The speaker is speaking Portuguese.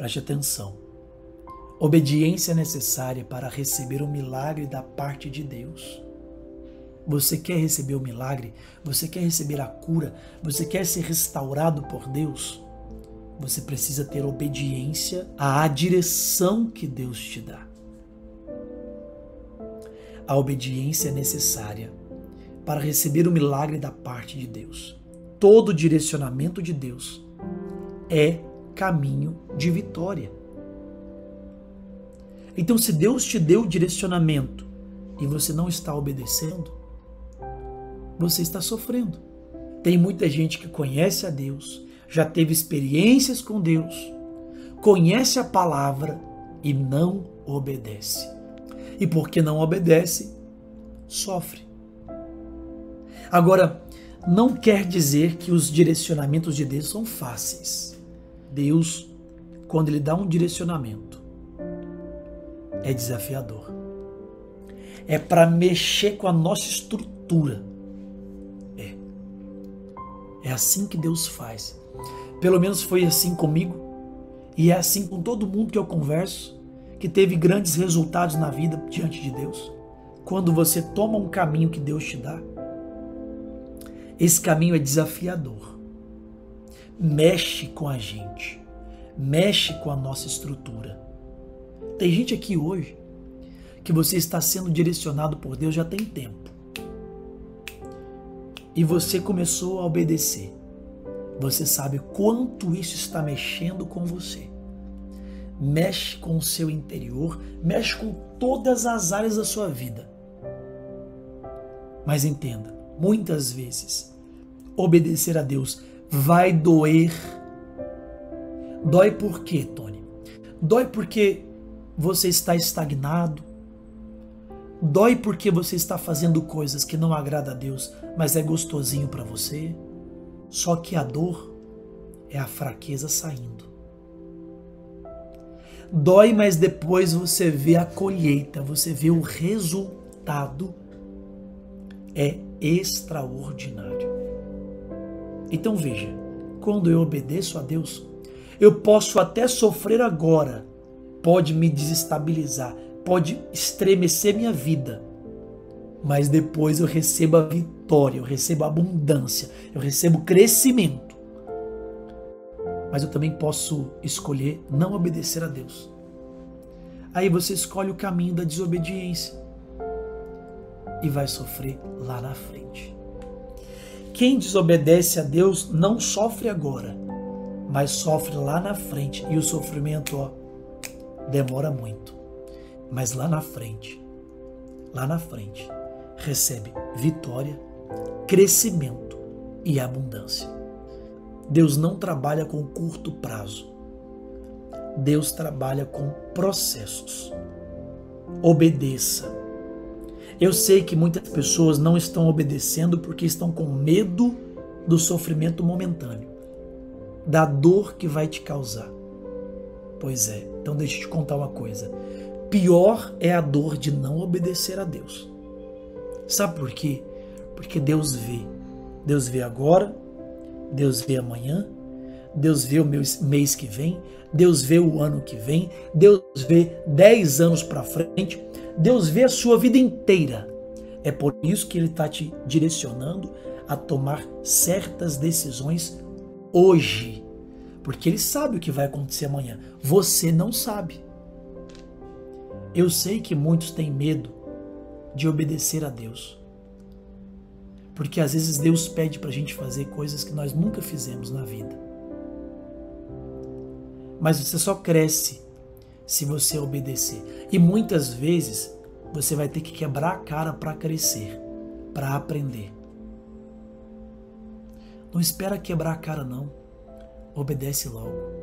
Preste atenção. Obediência é necessária para receber o milagre da parte de Deus. Você quer receber o milagre? Você quer receber a cura? Você quer ser restaurado por Deus? Você precisa ter obediência à direção que Deus te dá. A obediência é necessária para receber o milagre da parte de Deus. Todo direcionamento de Deus é caminho de vitória. Então, se Deus te deu o direcionamento e você não está obedecendo, você está sofrendo. Tem muita gente que conhece a Deus, já teve experiências com Deus, conhece a palavra e não obedece. E porque não obedece, sofre. Agora, não quer dizer que os direcionamentos de Deus são fáceis. Deus, quando Ele dá um direcionamento, é desafiador. É para mexer com a nossa estrutura. É assim que Deus faz. Pelo menos foi assim comigo. E é assim com todo mundo que eu converso, que teve grandes resultados na vida diante de Deus. Quando você toma um caminho que Deus te dá, esse caminho é desafiador. Mexe com a gente. Mexe com a nossa estrutura. Tem gente aqui hoje que você está sendo direcionado por Deus já tem tempo. E você começou a obedecer. Você sabe quanto isso está mexendo com você. Mexe com o seu interior, mexe com todas as áreas da sua vida. Mas entenda, muitas vezes, obedecer a Deus vai doer. Dói por quê, Tony? Dói porque você está estagnado. Dói porque você está fazendo coisas que não agradam a Deus, mas é gostosinho para você. Só que a dor é a fraqueza saindo. Dói, mas depois você vê a colheita, você vê o resultado. É extraordinário. Então veja, quando eu obedeço a Deus, eu posso até sofrer agora, pode me desestabilizar, pode estremecer minha vida, mas depois eu recebo a vitória, eu recebo a abundância, eu recebo crescimento. Mas eu também posso escolher não obedecer a Deus. Aí você escolhe o caminho da desobediência e vai sofrer lá na frente. Quem desobedece a Deus não sofre agora, mas sofre lá na frente. E o sofrimento, demora muito. Mas lá na frente, recebe vitória, crescimento e abundância. Deus não trabalha com curto prazo. Deus trabalha com processos. Obedeça. Eu sei que muitas pessoas não estão obedecendo porque estão com medo do sofrimento momentâneo, da dor que vai te causar. Pois é, então deixa eu te contar uma coisa. Pior é a dor de não obedecer a Deus. Sabe por quê? Porque Deus vê. Deus vê agora, Deus vê amanhã, Deus vê o mês que vem, Deus vê o ano que vem, Deus vê 10 anos para frente, Deus vê a sua vida inteira. É por isso que Ele está te direcionando a tomar certas decisões hoje. Porque Ele sabe o que vai acontecer amanhã. Você não sabe. Eu sei que muitos têm medo de obedecer a Deus. Porque às vezes Deus pede para a gente fazer coisas que nós nunca fizemos na vida. Mas você só cresce se você obedecer. E muitas vezes você vai ter que quebrar a cara para crescer, para aprender. Não espera quebrar a cara não. Obedece logo.